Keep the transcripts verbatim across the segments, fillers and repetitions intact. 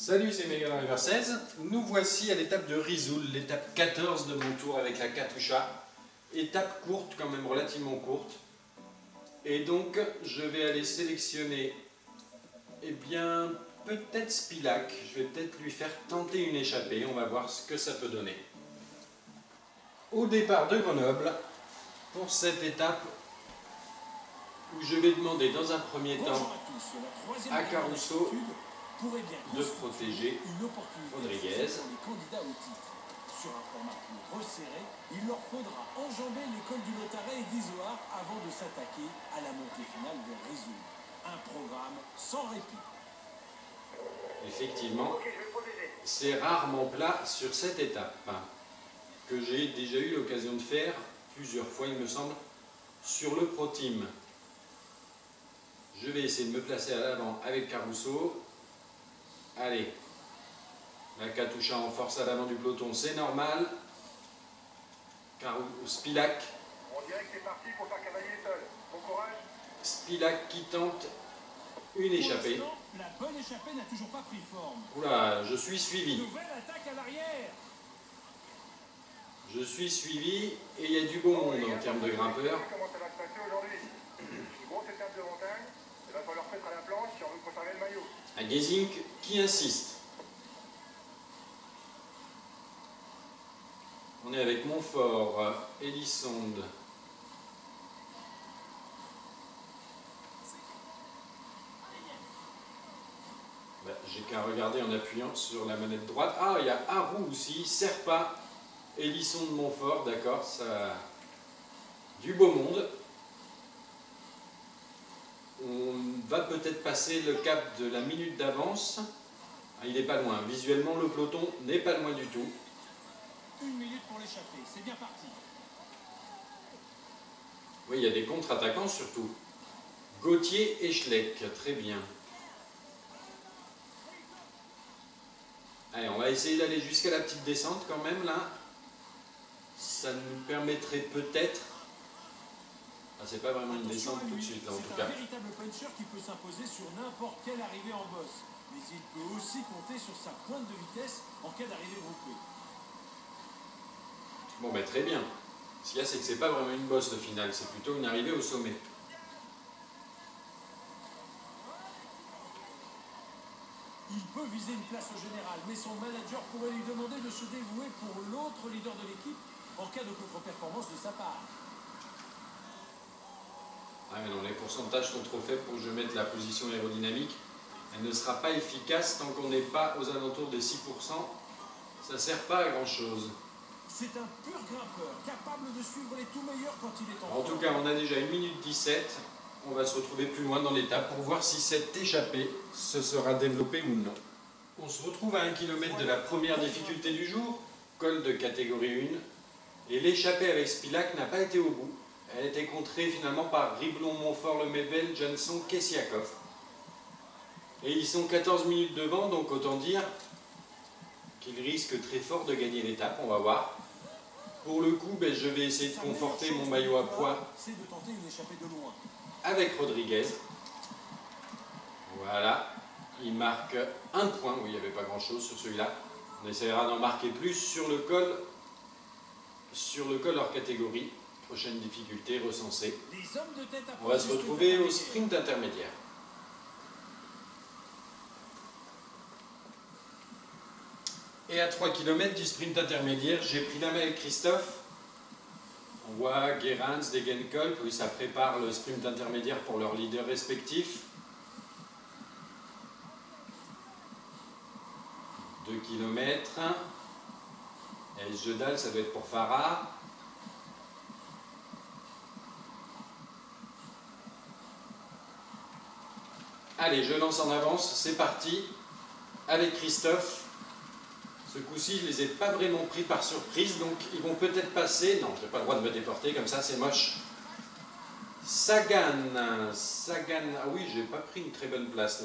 Salut, c'est Mega Driver seize. Nous voici à l'étape de Risoul, l'étape quatorze de mon tour avec la Katusha. Étape courte, quand même relativement courte. Et donc, je vais aller sélectionner, eh bien, peut-être Spilak. Je vais peut-être lui faire tenter une échappée. On va voir ce que ça peut donner. Au départ de Grenoble, pour cette étape, où je vais demander dans un premier temps à Caruso de protéger Rodriguez. Sur un format plus resserré, il leur faudra enjamber l'école du Lotaret et d'Izoard avant de s'attaquer à la montée finale vers Risoul. Un programme sans répit. Effectivement, c'est rarement plat sur cette étape, que j'ai déjà eu l'occasion de faire plusieurs fois, il me semble, sur le Pro Team. Je vais essayer de me placer à l'avant avec Caruso. Allez, la Katusha en force à l'avant du peloton, c'est normal. Caruso, Spilak. On dirait que c'est parti pour faire cavalier seul. Bon courage. Spilak qui tente une échappée. Pour la bonne échappée n'a toujours pas pris forme. Oula, je suis suivi. Nouvelle attaque à l'arrière. Je suis suivi et il y a du beau monde en termes de grimpeurs. Comment ça va se passer aujourd'hui? Grosse étape de montagne. Il va falloir mettre à la planche si on veut conserver le maillot. À Gesink qui insiste. On est avec Montfort, Elisonde. Ben, j'ai qu'à regarder en appuyant sur la manette droite. Ah, il y a Harou aussi, Serpa, Elisonde, Montfort, d'accord, ça. Du beau monde. On va peut-être passer le cap de la minute d'avance. Ah, il n'est pas loin. Visuellement, le peloton n'est pas loin du tout. Une minute pour l'échapper, c'est bien parti. Oui, il y a des contre-attaquants surtout. Gauthier et Schleck, très bien. Allez, on va essayer d'aller jusqu'à la petite descente quand même là. Ça nous permettrait peut-être... Ah, c'est pas vraiment une descente tout de suite là en tout cas. C'est un véritable puncher qui peut s'imposer sur n'importe quelle arrivée en bosse. Mais il peut aussi compter sur sa pointe de vitesse en cas d'arrivée groupée. Bon, ben très bien. Ce qu'il y a, c'est que c'est pas vraiment une bosse le final, c'est plutôt une arrivée au sommet. Il peut viser une place au général, mais son manager pourrait lui demander de se dévouer pour l'autre leader de l'équipe en cas de contre-performance de sa part. Ah mais non, les pourcentages sont trop faibles pour que je mette la position aérodynamique. Elle ne sera pas efficace tant qu'on n'est pas aux alentours des six pour cent. Ça ne sert pas à grand chose. C'est un pur grimpeur, capable de suivre les tout meilleurs quand il est en En tout cas, on a déjà une minute dix-sept. On va se retrouver plus loin dans l'étape pour voir si cette échappée se sera développée ou non. On se retrouve à un kilomètre de la première difficulté du jour, col de catégorie un. Et l'échappée avec Spilak n'a pas été au bout. Elle a été contrée finalement par Riblon, Montfort, Lemebel, Jansson, Kessiakov. Et ils sont quatorze minutes devant, donc autant dire qu'ils risquent très fort de gagner l'étape, on va voir. Pour le coup, ben, je vais essayer de conforter mon maillot à poids avec Rodriguez. Voilà, il marque un point, oui, il n'y avait pas grand chose sur celui-là. On essaiera d'en marquer plus sur le col, sur le col hors catégorie. Prochaine difficulté recensée. On va se retrouver au sprint intermédiaire. Et à trois kilomètres du sprint intermédiaire, j'ai pris la main avec Christophe. On voit Gerrans, Degenkolb, oui, ça prépare le sprint intermédiaire pour leurs leaders respectifs. deux kilomètres. Et Jedal, ça doit être pour Farah. Allez, je lance en avance, c'est parti. Avec Christophe. Ce coup-ci, je ne les ai pas vraiment pris par surprise, donc ils vont peut-être passer. Non, je n'ai pas le droit de me déporter, comme ça, c'est moche. Sagan. Sagan. Ah oui, j'ai pas pris une très bonne place là.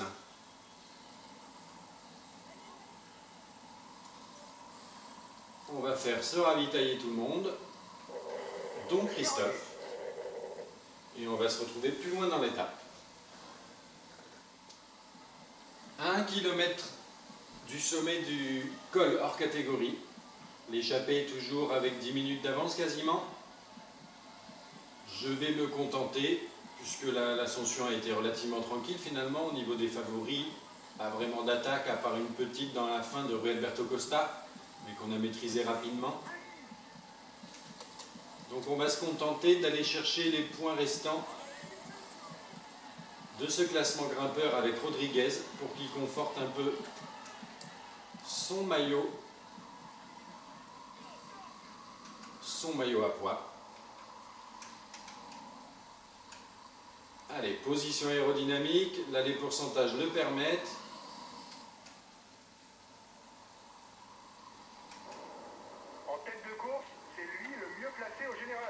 On va faire se ravitailler tout le monde, dont Christophe. Et on va se retrouver plus loin dans l'étape. À un kilomètre du sommet du col hors catégorie. L'échappée toujours avec dix minutes d'avance quasiment. Je vais me contenter, puisque l'ascension a été relativement tranquille finalement au niveau des favoris. Pas vraiment d'attaque, à part une petite dans la fin de Rui Alberto Costa, mais qu'on a maîtrisé rapidement. Donc on va se contenter d'aller chercher les points restants de ce classement grimpeur avec Rodriguez pour qu'il conforte un peu son maillot, son maillot à poids. Allez, position aérodynamique, là les pourcentages le permettent. En tête de course, c'est lui le mieux placé au général.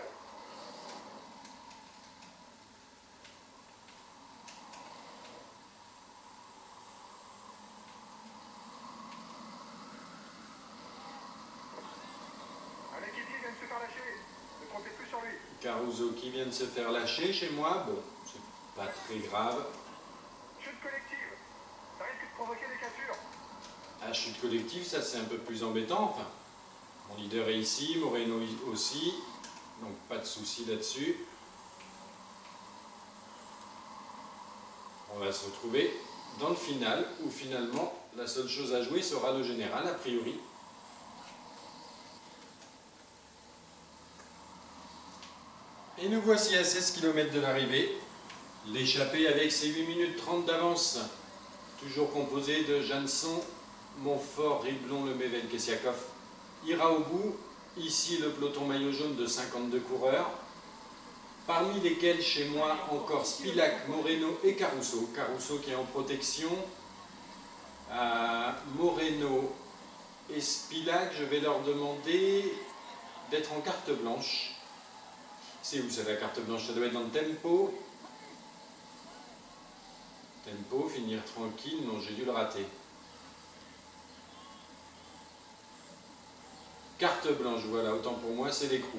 Un équipier vient de se faire lâcher. Ne comptez plus sur lui. Caruso qui vient de se faire lâcher chez moi, bon, c'est pas très grave. Chute collective. Ça risque de provoquer des cassures. À chute collective, ça c'est un peu plus embêtant. Enfin, mon leader est ici, Moreno aussi, donc pas de souci là-dessus. On va se retrouver dans le final, où finalement la seule chose à jouer sera le général, a priori. Et nous voici à seize kilomètres de l'arrivée. L'échappée avec ses huit minutes trente d'avance, toujours composée de Janson, Montfort, Riblon, Lemaivel, Kessiakov, ira au bout. Ici le peloton maillot jaune de cinquante-deux coureurs, parmi lesquels chez moi encore Spilac, Moreno et Caruso. Caruso qui est en protection. À Moreno et Spilac, je vais leur demander d'être en carte blanche. C'est où ça la carte blanche? Ça doit être dans le tempo. Tempo, finir tranquille, non j'ai dû le rater. Carte blanche, voilà, autant pour moi, c'est l'écrou.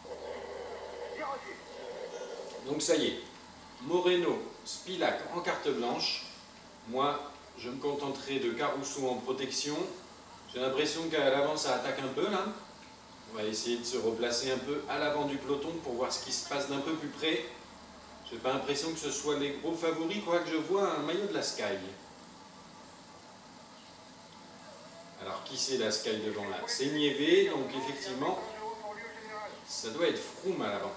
Donc ça y est, Moreno, Spilac en carte blanche. Moi, je me contenterai de Caruso en protection. J'ai l'impression qu'à l'avant, ça attaque un peu là. On va essayer de se replacer un peu à l'avant du peloton pour voir ce qui se passe d'un peu plus près. Je n'ai pas l'impression que ce soit les gros favoris, quoique je vois un maillot de la Sky. Alors qui c'est la Sky devant là? C'est Nieve, donc effectivement, ça doit être Froome à l'avant.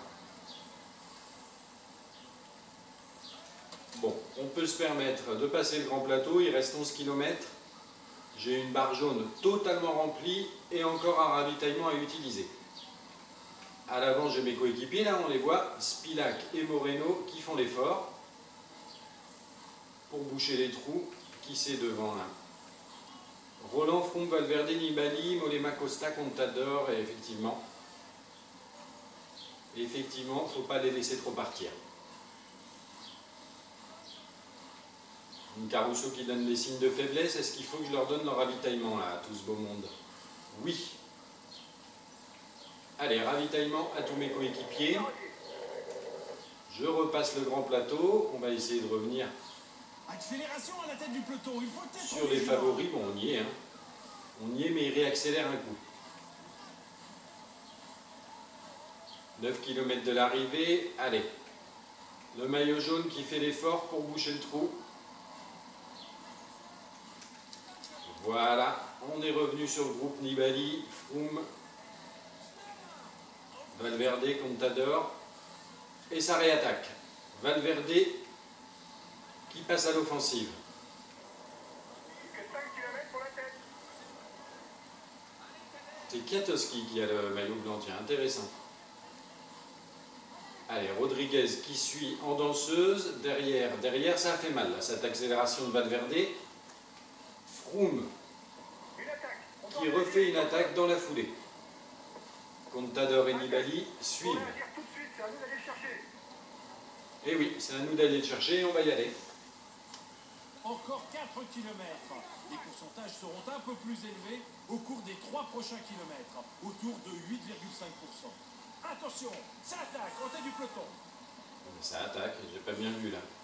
Bon, on peut se permettre de passer le grand plateau, il reste onze kilomètres. J'ai une barre jaune totalement remplie et encore un ravitaillement à utiliser. À l'avant, j'ai mes coéquipiers, là on les voit, Spilac et Moreno qui font l'effort pour boucher les trous. Qui c'est devant là? Roland, Froome, Valverde, Nibali, Mollema, Costa, Contador, et effectivement, effectivement, il ne faut pas les laisser trop partir. Une Caruso qui donne des signes de faiblesse, est-ce qu'il faut que je leur donne leur ravitaillement là, à tout ce beau monde? Oui. Allez, ravitaillement à tous mes coéquipiers. Je repasse le grand plateau, on va essayer de revenir Accélération à la tête du peloton, il faut être sur les favoris. Bon, on y est, hein. On y est, mais il réaccélère un coup. neuf kilomètres de l'arrivée, allez. Le maillot jaune qui fait l'effort pour boucher le trou. Voilà, on est revenu sur le groupe Nibali, Froome, Valverde, Contador, et ça réattaque. Valverde qui passe à l'offensive. C'est Kwiatkowski qui a le maillot blanc, tiens, intéressant. Allez, Rodriguez qui suit en danseuse, derrière, derrière, ça a fait mal, là, cette accélération de Valverde. Froome qui refait une attaque dans la foulée. Contador et Nibali suivent. Et oui, c'est à nous d'aller le chercher et on va y aller. Encore quatre kilomètres. Les pourcentages seront un peu plus élevés au cours des trois prochains kilomètres, autour de huit virgule cinq pour cent. Attention, ça attaque en tête du peloton. Ça attaque, j'ai pas bien vu là.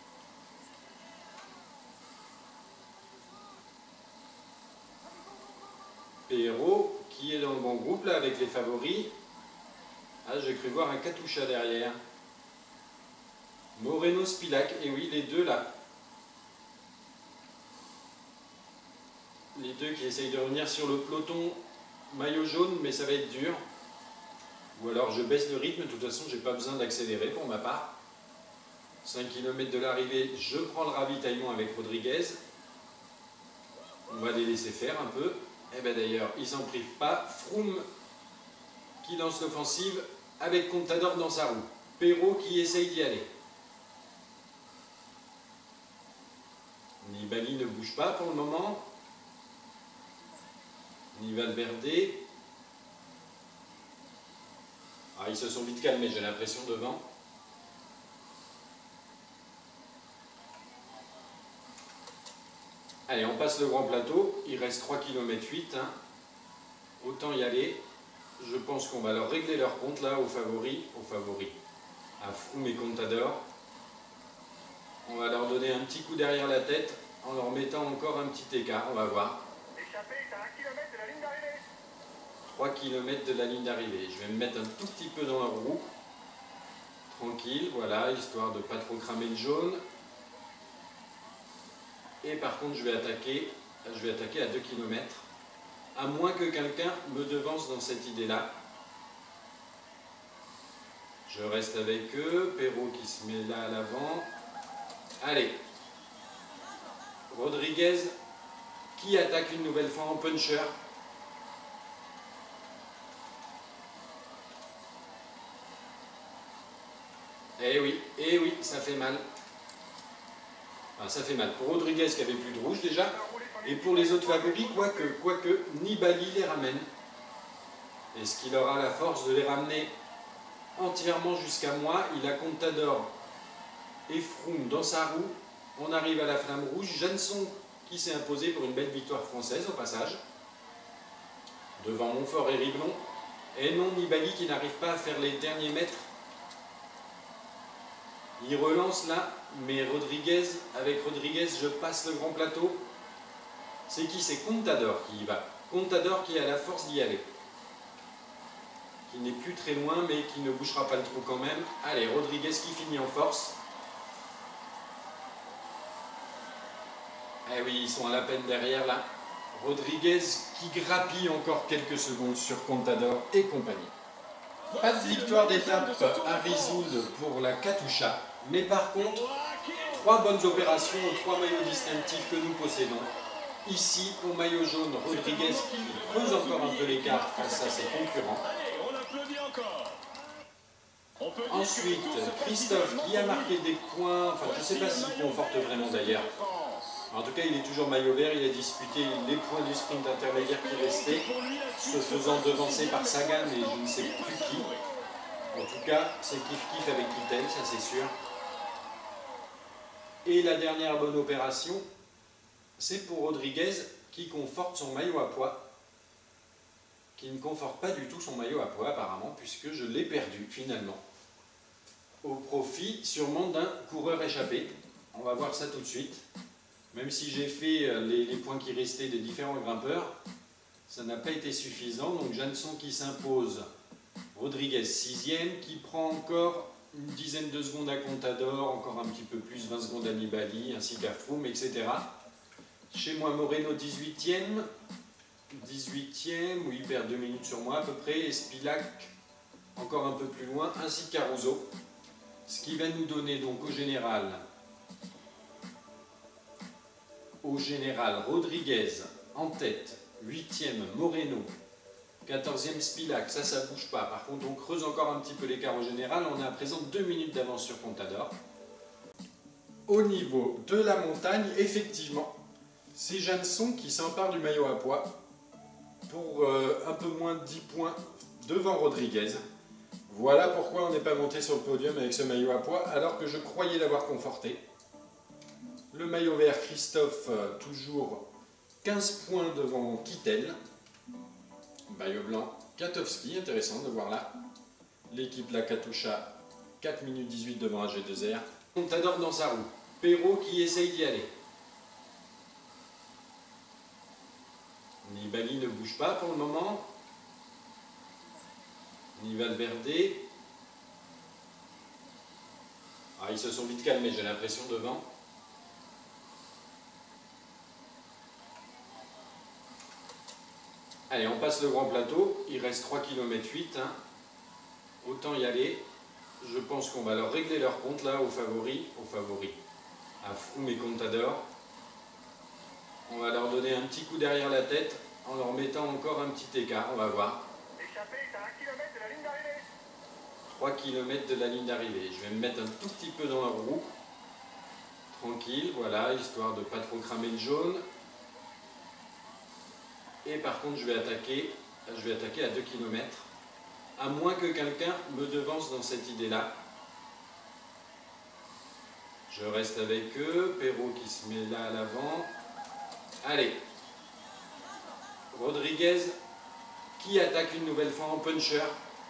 Perrault qui est dans le bon groupe là avec les favoris. Ah, j'ai cru voir un Katusha derrière. Moreno Spilac, et oui, les deux là. Les deux qui essayent de revenir sur le peloton maillot jaune, mais ça va être dur. Ou alors je baisse le rythme, de toute façon j'ai pas besoin d'accélérer pour ma part. cinq kilomètres de l'arrivée, je prends le ravitaillement avec Rodriguez. On va les laisser faire un peu. Et bien d'ailleurs, ils s'en privent pas. Froome qui lance l'offensive avec Contador dans sa roue. Perrault qui essaye d'y aller. Nibali ne bouge pas pour le moment. Ni Valverde. Ah, ils se sont vite calmés, j'ai l'impression, devant. Allez, on passe le grand plateau. Il reste trois kilomètres huit. Hein. Autant y aller. Je pense qu'on va leur régler leur compte là, aux favoris. Aux favoris. À Froome et Contador. On va leur donner un petit coup derrière la tête en leur mettant encore un petit écart. On va voir. Échappé, c'est à un kilomètre de la ligne d'arrivée. trois kilomètres de la ligne d'arrivée. Je vais me mettre un tout petit peu dans la roue. Tranquille, voilà, histoire de ne pas trop cramer le jaune. Et par contre, je vais attaquer, je vais attaquer à deux kilomètres. À moins que quelqu'un me devance dans cette idée-là. Je reste avec eux. Perrault qui se met là à l'avant. Allez. Rodriguez qui attaque une nouvelle fois en puncher. Eh oui, eh oui, ça fait mal. Enfin, ça fait mal pour Rodriguez qui avait plus de rouge déjà. Et pour les autres favoris, quoique, quoique, Nibali les ramène. Est-ce qu'il aura la force de les ramener entièrement jusqu'à moi? Il a Contador et Froome dans sa roue. On arrive à la flamme rouge. Janson qui s'est imposé pour une belle victoire française au passage. Devant Montfort et Riblon. Et non, Nibali qui n'arrive pas à faire les derniers mètres. Il relance là, mais Rodriguez, avec Rodriguez, je passe le grand plateau. C'est qui? C'est Contador qui y va. Contador qui a la force d'y aller. Qui n'est plus très loin, mais qui ne bouchera pas le trou quand même. Allez, Rodriguez qui finit en force. Eh oui, ils sont à la peine derrière là. Rodriguez qui grappille encore quelques secondes sur Contador et compagnie. Pas de victoire d'étape à Risoul pour la Katusha. Mais par contre, trois bonnes opérations aux trois maillots distinctifs que nous possédons. Ici, au maillot jaune, Rodriguez qui creuse encore un peu l'écart face à ses concurrents. Ensuite, Christophe qui a marqué des points, enfin je ne sais pas s'il conforte vraiment d'ailleurs. En tout cas, il est toujours maillot vert, il a disputé les points du sprint intermédiaire qui restaient, se faisant devancer par Sagan et je ne sais plus qui. En tout cas, c'est kiff-kiff avec Kittel, ça c'est sûr. Et la dernière bonne opération, c'est pour Rodriguez qui conforte son maillot à pois. Qui ne conforte pas du tout son maillot à pois apparemment, puisque je l'ai perdu finalement. Au profit sûrement d'un coureur échappé. On va voir ça tout de suite. Même si j'ai fait les, les points qui restaient des différents grimpeurs, ça n'a pas été suffisant. Donc Janson qui s'impose, Rodriguez sixième, qui prend encore une dizaine de secondes à Contador, encore un petit peu plus, vingt secondes à Nibali, ainsi qu'à Froome, et cetera. Chez moi, Moreno dix-huitième, dix-huitième, où il perd deux minutes sur moi à peu près, et Spilac encore un peu plus loin, ainsi que Caruso. Ce qui va nous donner donc au général, au général Rodriguez en tête, huitième Moreno, quatorzième Spilac, ça ça bouge pas. Par contre on creuse encore un petit peu l'écart au général, on est à présent deux minutes d'avance sur Contador. Au niveau de la montagne, effectivement, c'est Janson qui s'empare du maillot à pois pour euh, un peu moins de dix points devant Rodriguez. Voilà pourquoi on n'est pas monté sur le podium avec ce maillot à pois alors que je croyais l'avoir conforté. Le maillot vert, Christophe, toujours quinze points devant Kittel. Maillot blanc, Katowski, intéressant de voir là. L'équipe La Katusha, quatre minutes dix-huit devant A G deux R. Contador dans sa roue. Perrault qui essaye d'y aller. Nibali ne bouge pas pour le moment. Ni Valverde. Ah, ils se sont vite calmés, j'ai l'impression, devant. Allez, on passe le grand plateau. Il reste trois kilomètres huit. Hein. Autant y aller. Je pense qu'on va leur régler leur compte là, aux favoris. Aux favoris. À Froome et Contador. On va leur donner un petit coup derrière la tête en leur mettant encore un petit écart. On va voir. L'échappée est à un kilomètre de la ligne d'arrivée. trois kilomètres de la ligne d'arrivée. Je vais me mettre un tout petit peu dans leur roue. Tranquille, voilà, histoire de ne pas trop cramer le jaune. Et par contre, je vais attaquer, je vais attaquer à deux kilomètres. À moins que quelqu'un me devance dans cette idée-là. Je reste avec eux. Perrault qui se met là à l'avant. Allez. Rodriguez qui attaque une nouvelle fois en puncher.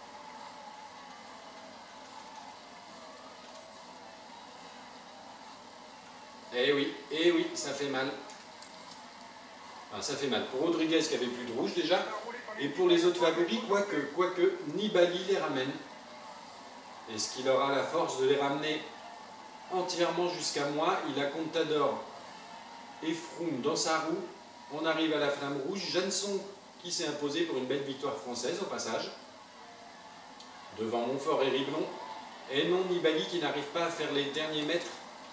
Eh oui, eh oui, ça fait mal. Enfin, ça fait mal pour Rodriguez qui avait plus de rouge déjà. Et pour les autres favoris, quoique, quoique, Nibali les ramène. Est-ce qu'il aura la force de les ramener entièrement jusqu'à moi? Il a Contador et Froome dans sa roue. On arrive à la flamme rouge. Janson qui s'est imposé pour une belle victoire française au passage. Devant Montfort et Riblon. Et non, Nibali qui n'arrive pas à faire les derniers mètres.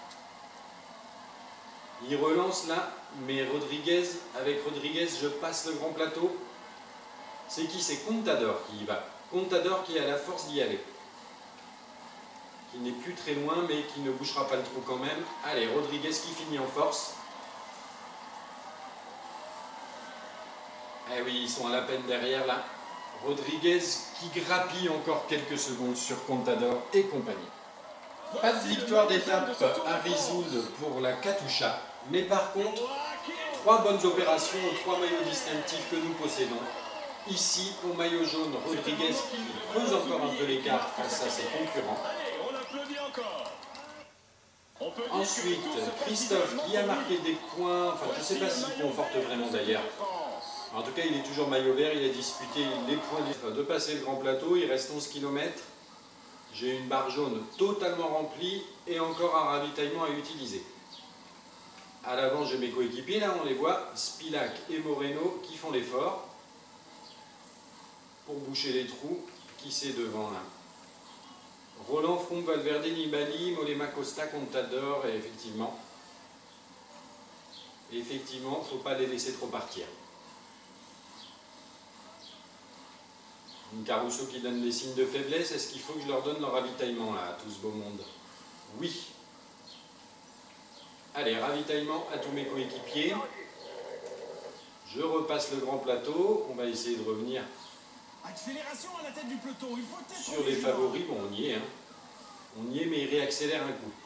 Il relance là, mais Rodriguez, avec Rodriguez, je passe le grand plateau. C'est qui? C'est Contador qui y va. Contador qui a la force d'y aller. Qui n'est plus très loin, mais qui ne bougera pas le trou quand même. Allez, Rodriguez qui finit en force. Eh oui, ils sont à la peine derrière là. Rodriguez qui grappille encore quelques secondes sur Contador et compagnie. Pas de victoire d'étape à Risoul pour la Katusha, mais par contre, trois bonnes opérations aux trois maillots distinctifs que nous possédons. Ici, au maillot jaune, Rodriguez qui creuse encore un peu l'écart face à ses concurrents. Ensuite, Christophe qui a marqué des points, enfin je ne sais pas s'il conforte vraiment d'ailleurs. En tout cas, il est toujours maillot vert, il a disputé les points de passer le grand plateau, il reste onze kilomètres. J'ai une barre jaune totalement remplie et encore un ravitaillement à utiliser. À l'avant, j'ai mes coéquipiers, là on les voit, Spilac et Moreno qui font l'effort pour boucher les trous. Qui c'est devant là? Roland, Froome, Valverde, Nibali, Mollema, Costa, Contador et effectivement, effectivement, il ne faut pas les laisser trop partir. Une Caruso qui donne des signes de faiblesse. Est-ce qu'il faut que je leur donne leur ravitaillement là, à tout ce beau monde? Oui. Allez, ravitaillement à tous mes coéquipiers. Je repasse le grand plateau. On va essayer de revenir Accélération à la tête du peloton. Il faut être sur les favoris. Bon, on y est. Hein. On y est, mais il réaccélère un coup.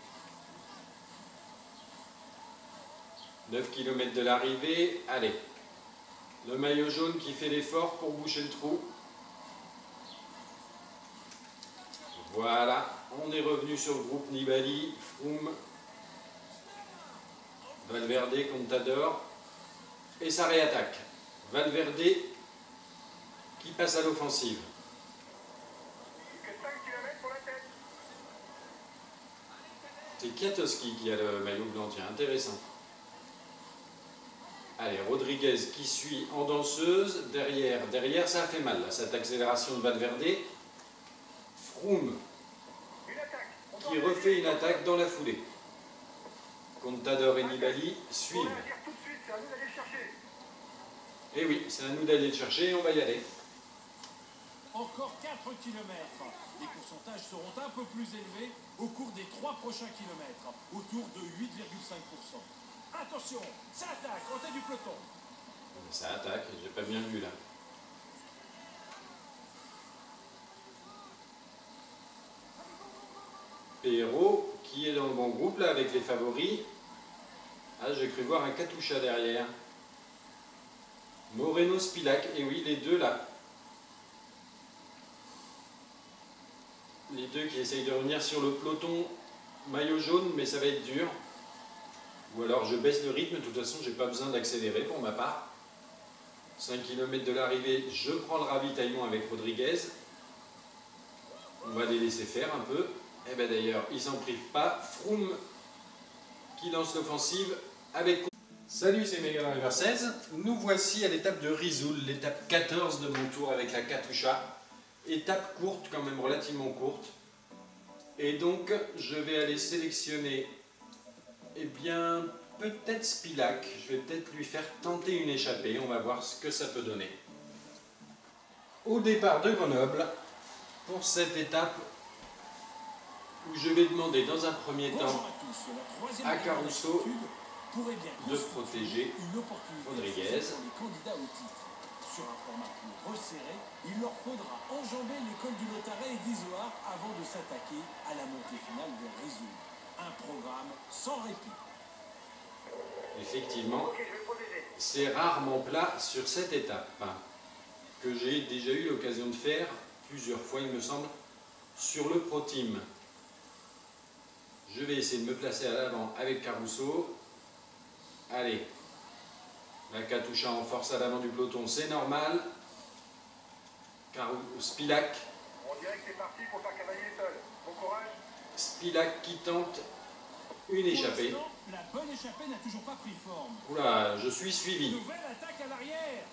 neuf kilomètres de l'arrivée. Allez. Le maillot jaune qui fait l'effort pour boucher le trou. Voilà, on est revenu sur le groupe Nibali, Froome, Valverde, Contador, et ça réattaque. Valverde qui passe à l'offensive. C'est Kwiatkowski qui a le maillot blanc, tiens, intéressant. Allez, Rodriguez qui suit en danseuse, derrière, derrière ça a fait mal, là, cette accélération de Valverde. Froome qui refait une attaque dans la foulée. Contador et Nibali suivent. Et oui, c'est à nous d'aller le chercher et on va y aller. Encore quatre kilomètres. Les pourcentages seront un peu plus élevés au cours des trois prochains kilomètres, autour de huit virgule cinq pour cent. Attention, ça attaque en tête du peloton. Ça attaque, j'ai pas bien vu là. Perrault qui est dans le bon groupe là avec les favoris. Ah, j'ai cru voir un Katusha derrière. Moreno, Spilac, et oui, les deux là. Les deux qui essayent de revenir sur le peloton maillot jaune, mais ça va être dur. Ou alors je baisse le rythme, de toute façon j'ai pas besoin d'accélérer pour ma part. cinq kilomètres de l'arrivée, je prends le ravitaillement avec Rodriguez. On va les laisser faire un peu. Et bien d'ailleurs, ils s'en privent pas. Froome qui lance l'offensive avec... Salut, c'est Mega Driver seize. Nous voici à l'étape de Risoul, l'étape quatorze de mon tour avec la Katusha. Étape courte, quand même relativement courte. Et donc, je vais aller sélectionner, eh bien, peut-être Spilak. Je vais peut-être lui faire tenter une échappée. On va voir ce que ça peut donner. Au départ de Grenoble, pour cette étape, où je vais demander dans un premier temps à Caruso de protéger Rodriguez. Sur un format plus resserré, il leur faudra enjamber les cols du Lotaret et d'Izoard avant de s'attaquer à la montée finale vers Risoul. Un programme sans répit. Effectivement, c'est rarement plat sur cette étape, que j'ai déjà eu l'occasion de faire plusieurs fois, il me semble, sur le Pro Team. Je vais essayer de me placer à l'avant avec Caruso. Allez. La Katusha en force à l'avant du peloton, c'est normal. Car Spilak. On dirait que c'est parti pour faire cavalier seul. Bon courage. Spilak qui tente une échappée. La bonne échappée n'a toujours pas pris forme. Oula, je suis suivi. Nouvelle attaque à l'arrière.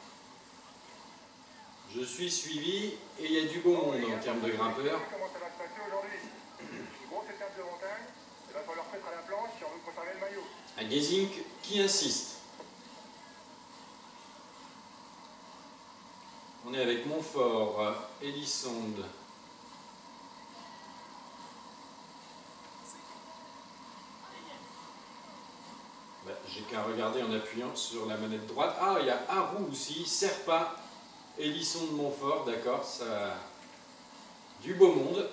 Je suis suivi et il y a du beau monde en termes de grimpeurs. Comment ça va se passer aujourd'hui? Une grosse étape de montagne. Il va falloir mettre à la planche si on veut conserver le maillot. Un Gesink qui insiste. On est avec Montfort, Elisonde. Ben, j'ai qu'à regarder en appuyant sur la manette droite. Ah, il y a Harou aussi, Serpa, Elisonde, Montfort, d'accord, ça... Du beau monde.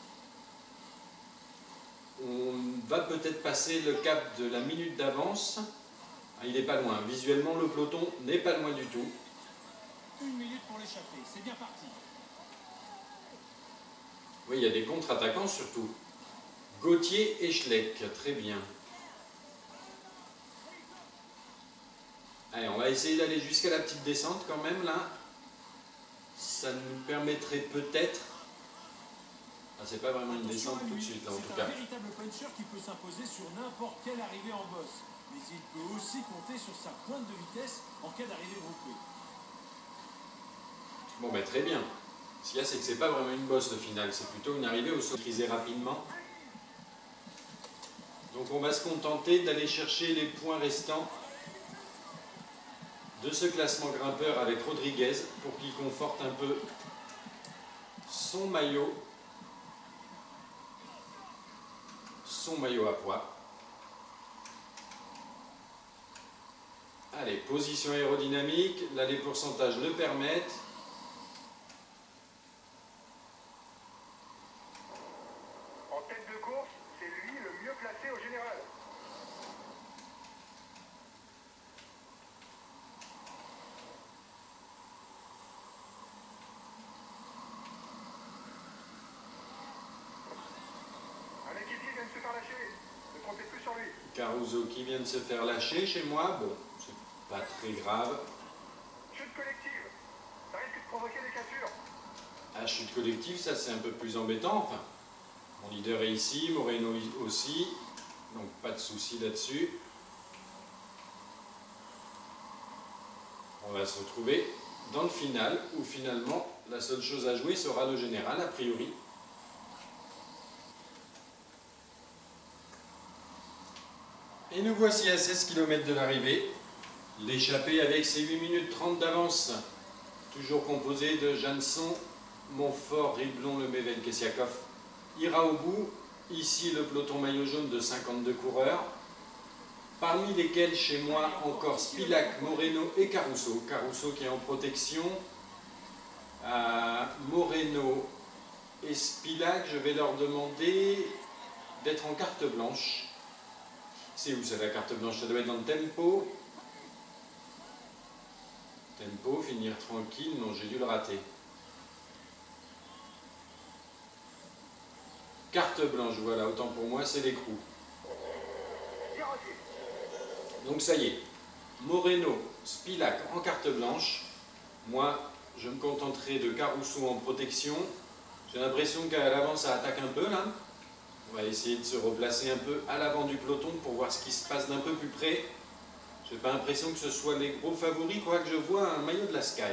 On va peut-être passer le cap de la minute d'avance. Ah, il n'est pas loin. Visuellement, le peloton n'est pas loin du tout. Une minute pour l'échapper, c'est bien parti. Oui, il y a des contre-attaquants surtout. Gauthier et Schleck, très bien. Allez, on va essayer d'aller jusqu'à la petite descente quand même là. Ça nous permettrait peut-être... Ah, c'est pas vraiment une descente tout de suite là en tout cas. C'est un véritable puncher qui peut s'imposer sur n'importe quelle arrivée en bosse. Mais il peut aussi compter sur sa pointe de vitesse en cas d'arrivée groupée. Bon ben très bien. Ce qu'il y a, c'est que c'est pas vraiment une bosse le final, c'est plutôt une arrivée au saut maîtrisé rapidement. Donc on va se contenter d'aller chercher les points restants de ce classement grimpeur avec Rodriguez pour qu'il conforte un peu son maillot, son maillot à poids. Allez, position aérodynamique, là les pourcentages le permettent. Caruso qui vient de se faire lâcher chez moi, bon, c'est pas très grave. Chute collective, ça risque de provoquer des cassures. Ah, chute collective, ça c'est un peu plus embêtant, enfin. Mon leader est ici, Moreno aussi, donc pas de souci là-dessus. On va se retrouver dans le final, où finalement, la seule chose à jouer sera le général, a priori. Et nous voici à seize kilomètres de l'arrivée. L'échappée avec ses huit minutes trente d'avance. Toujours composé de Janson, Montfort, Riblon, Lemaivel, Kessiakov. Ira au bout. Ici le peloton maillot jaune de cinquante-deux coureurs. Parmi lesquels chez moi encore Spilak, Moreno et Caruso. Caruso qui est en protection. Euh, Moreno et Spilak, je vais leur demander d'être en carte blanche. C'est où ça la carte blanche? Ça doit être dans le tempo. Tempo, finir tranquille. Non, j'ai dû le rater. Carte blanche, voilà, autant pour moi, c'est l'écrou. Donc ça y est. Moreno, Spilak en carte blanche. Moi, je me contenterai de Caruso en protection. J'ai l'impression qu'à l'avant, ça attaque un peu là. On va essayer de se replacer un peu à l'avant du peloton pour voir ce qui se passe d'un peu plus près. Je n'ai pas l'impression que ce soit les gros favoris, quoique je vois un maillot de la Sky.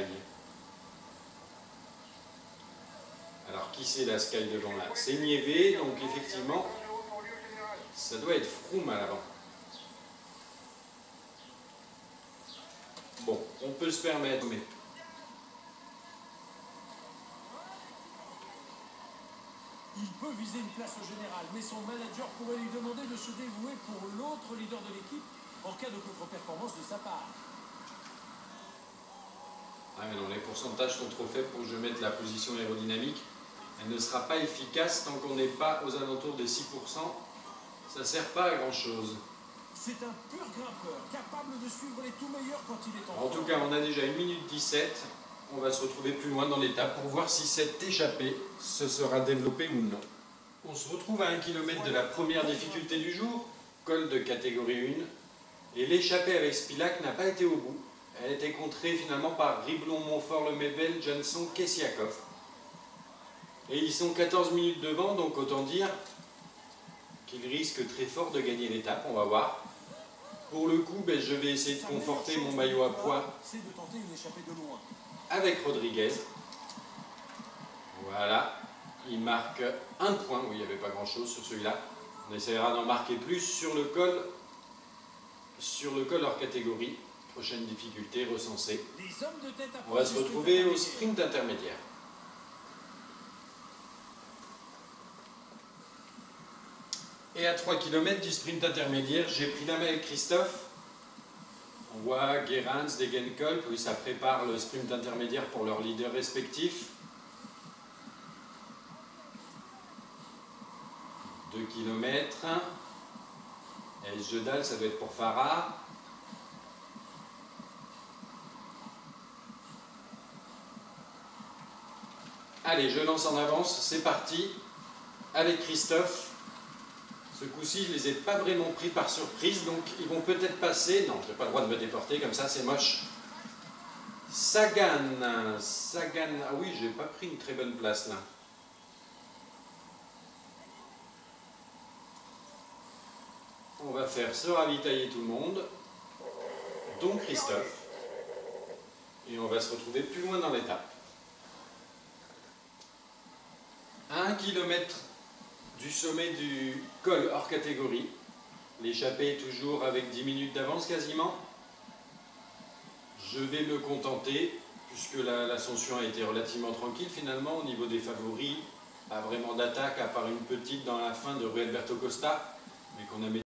Alors, qui c'est la Sky devant là? C'est Nieve, donc effectivement, ça doit être Froome à l'avant. Bon, on peut se permettre, mais... Il peut viser une place au général, mais son manager pourrait lui demander de se dévouer pour l'autre leader de l'équipe en cas de contre-performance de sa part. Ah mais non, les pourcentages sont trop faibles pour que je mette la position aérodynamique. Elle ne sera pas efficace tant qu'on n'est pas aux alentours des six pour cent. Ça ne sert pas à grand chose. C'est un pur grimpeur, capable de suivre les tout meilleurs quand il est en En tout cas, on a déjà une minute dix-sept. On va se retrouver plus loin dans l'étape pour voir si cette échappée se sera développée ou non. On se retrouve à un kilomètre de la première difficulté du jour, col de catégorie un. Et l'échappée avec Spilac n'a pas été au bout. Elle a été contrée finalement par Riblon, Montfort, Lemebel, Johnson, Kessiakov. Et ils sont quatorze minutes devant, donc autant dire qu'ils risquent très fort de gagner l'étape, on va voir. Pour le coup, ben, je vais essayer de conforter mon maillot à poids avec Rodriguez. Voilà, il marque un point, oui, il n'y avait pas grand chose sur celui-là. On essaiera d'en marquer plus sur le col, sur le col hors catégorie. Prochaine difficulté recensée. On va se retrouver au sprint intermédiaire. Et à trois kilomètres du sprint intermédiaire, j'ai pris la main avec Christophe. On voit Gerrans, Degenkolb, oui, ça prépare le sprint intermédiaire pour leurs leaders respectifs. deux kilomètres. Et Jedal, ça doit être pour Farah. Allez, je lance en avance, c'est parti. Avec Christophe. Ce coup-ci, je ne les ai pas vraiment pris par surprise, donc ils vont peut-être passer. Non, je n'ai pas le droit de me déporter, comme ça c'est moche. Sagan, Sagan, ah oui, j'ai pas pris une très bonne place là. On va faire se ravitailler tout le monde, dont Christophe. Et on va se retrouver plus loin dans l'étape. À un kilomètre du sommet du col hors catégorie. L'échappée est toujours avec dix minutes d'avance quasiment. Je vais me contenter, puisque l'ascension a été relativement tranquille finalement au niveau des favoris. Pas vraiment d'attaque, à part une petite dans la fin de Rui Alberto Costa, mais qu'on a